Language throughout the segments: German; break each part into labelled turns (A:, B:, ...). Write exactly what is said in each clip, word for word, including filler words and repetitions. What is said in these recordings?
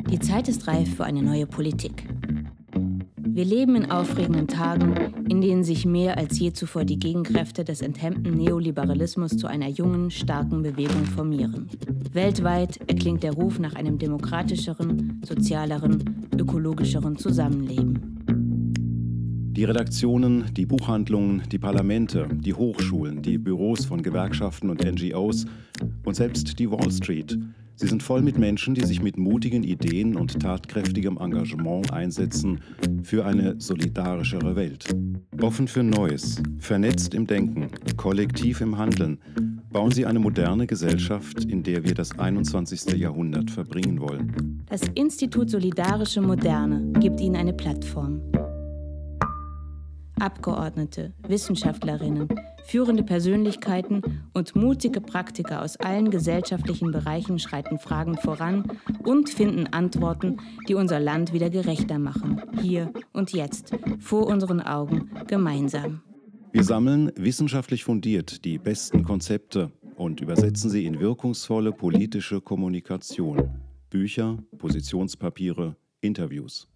A: Die Zeit ist reif für eine neue Politik. Wir leben in aufregenden Tagen, in denen sich mehr als je zuvor die Gegenkräfte des enthemmten Neoliberalismus zu einer jungen, starken Bewegung formieren. Weltweit erklingt der Ruf nach einem demokratischeren, sozialeren, ökologischeren Zusammenleben.
B: Die Redaktionen, die Buchhandlungen, die Parlamente, die Hochschulen, die Büros von Gewerkschaften und N G Os und selbst die Wall Street. Sie sind voll mit Menschen, die sich mit mutigen Ideen und tatkräftigem Engagement einsetzen für eine solidarischere Welt. Offen für Neues, vernetzt im Denken, kollektiv im Handeln, bauen sie eine moderne Gesellschaft, in der wir das einundzwanzigste Jahrhundert verbringen wollen.
A: Das Institut Solidarische Moderne gibt ihnen eine Plattform. Abgeordnete, Wissenschaftlerinnen, führende Persönlichkeiten und mutige Praktiker aus allen gesellschaftlichen Bereichen schreiten Fragen voran und finden Antworten, die unser Land wieder gerechter machen. Hier und jetzt, vor unseren Augen, gemeinsam.
B: Wir sammeln wissenschaftlich fundiert die besten Konzepte und übersetzen sie in wirkungsvolle politische Kommunikation. Bücher, Positionspapiere, Interviews.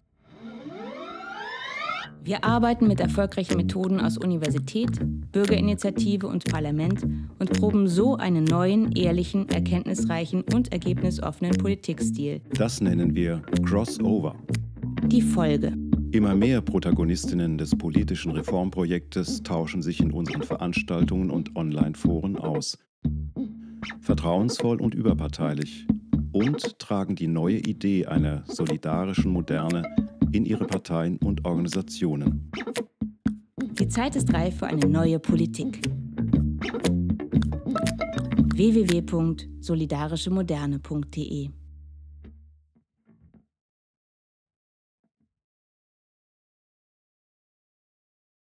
A: Wir arbeiten mit erfolgreichen Methoden aus Universität, Bürgerinitiative und Parlament und proben so einen neuen, ehrlichen, erkenntnisreichen und ergebnisoffenen Politikstil.
B: Das nennen wir Crossover.
A: Die Folge.
B: Immer mehr Protagonistinnen des politischen Reformprojektes tauschen sich in unseren Veranstaltungen und Online-Foren aus. Vertrauensvoll und überparteilich. Und tragen die neue Idee einer solidarischen Moderne in ihre Parteien und Organisationen.
A: Die Zeit ist reif für eine neue Politik. w w w punkt solidarischemoderne punkt de